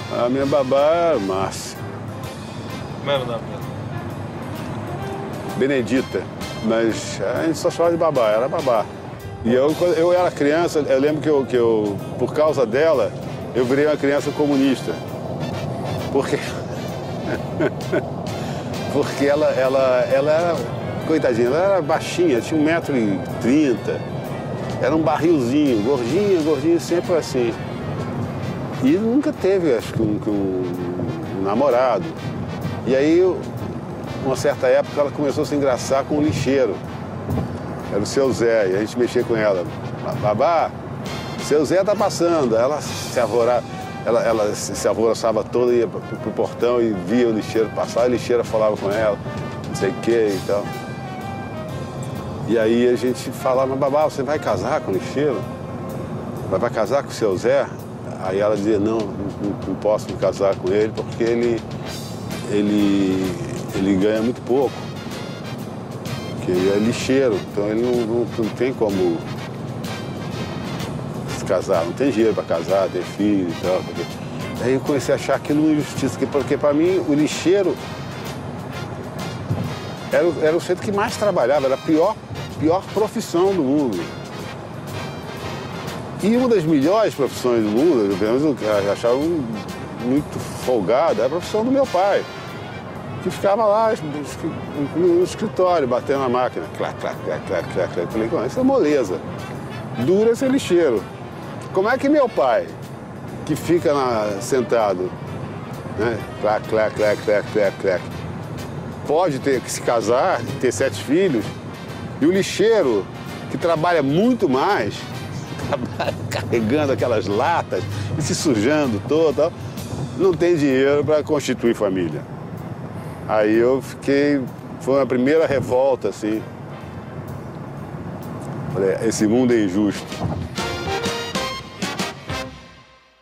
A minha babá era Márcia. Como era o nome dela? Benedita, mas a gente só chamava de babá, era babá. E quando eu era criança, eu lembro que eu, por causa dela, eu virei uma criança comunista. Porque, porque ela era, coitadinha, ela era baixinha, tinha 1,30 m, era um barrilzinho, gordinha, sempre assim. E nunca teve, acho que, um namorado. E aí, uma certa época, ela começou a se engraçar com o lixeiro. Era o seu Zé, e a gente mexia com ela. Babá, seu Zé tá passando. Ela se alvoroçava toda, ia pro portão e via o lixeiro passar, a lixeira falava com ela, não sei o que e tal. E aí a gente falava, babá, você vai casar com o lixeiro? Vai casar com o seu Zé? Aí ela dizia, não posso me casar com ele porque ele ganha muito pouco. Porque ele é lixeiro, então ele não tem como se casar, não tem dinheiro para casar, ter filho e tal. Aí eu comecei a achar aquilo uma injustiça, porque para mim o lixeiro era o centro que mais trabalhava, era a pior profissão do mundo. E uma das melhores profissões do mundo, pelo menos eu achava muito folgada, era a profissão do meu pai, que ficava lá no escritório, batendo na máquina, clac. Eu falei, isso é moleza, dura ser lixeiro. Como é que meu pai, que fica sentado, né, clac, pode ter que se casar, ter 7 filhos, e o lixeiro, que trabalha muito mais, carregando aquelas latas e se sujando todo, não tem dinheiro para constituir família. Aí eu foi a primeira revolta, assim. Falei, esse mundo é injusto.